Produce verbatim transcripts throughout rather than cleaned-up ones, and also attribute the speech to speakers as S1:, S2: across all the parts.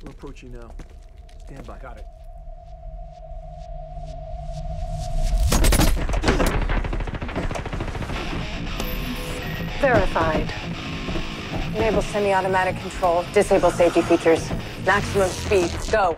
S1: We're approaching now. Stand by.
S2: Got it.
S3: Verified. Enable semi-automatic control. Disable safety features. Maximum speed. Go.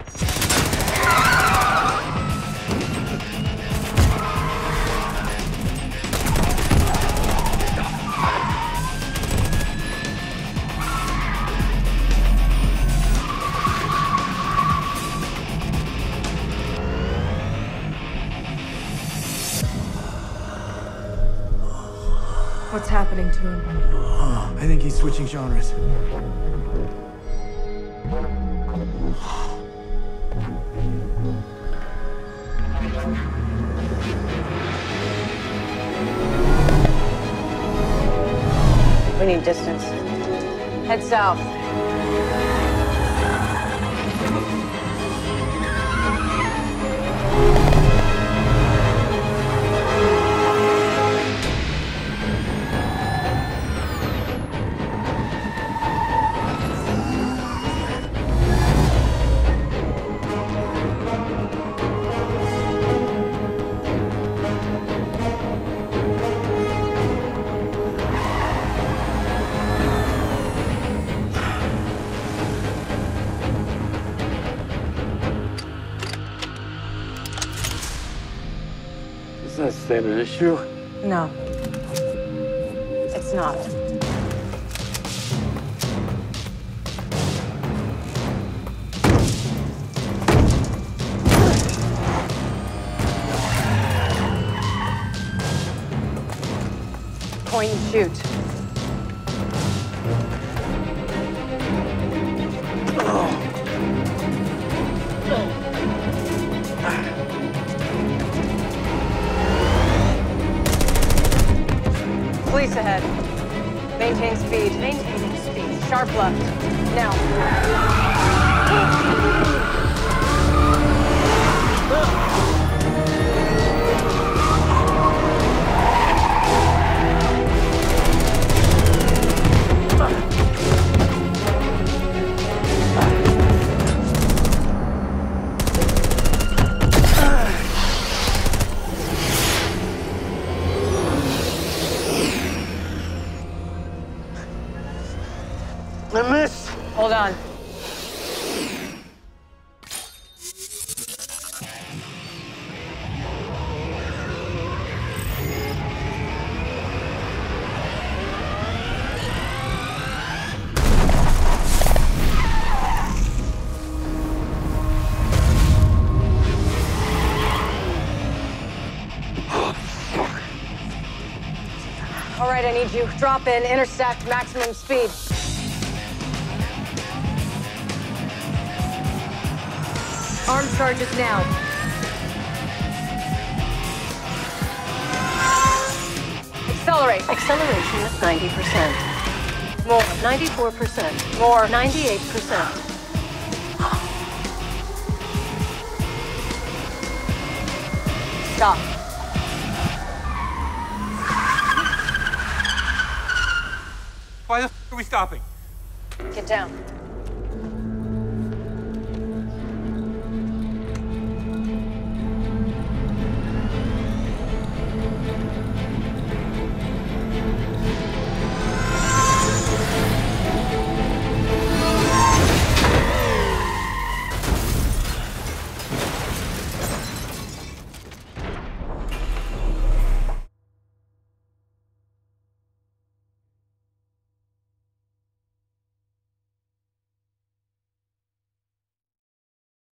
S4: What's happening to him?
S1: Uh, I think he's switching genres.
S3: We need distance. Head south.
S1: Is that standard issue?
S3: No. It's not. Point and shoot. Police ahead. Maintain speed. Maintaining speed. Sharp left. Now.
S1: I missed.
S3: Hold on. All right, I need you. Drop in, intersect, maximum speed. Arm charges now. Accelerate.
S5: Acceleration at ninety percent.
S3: More.
S5: ninety-four percent.
S3: More.
S5: ninety-eight percent.
S3: Stop.
S2: Why the f are we stopping?
S3: Get down.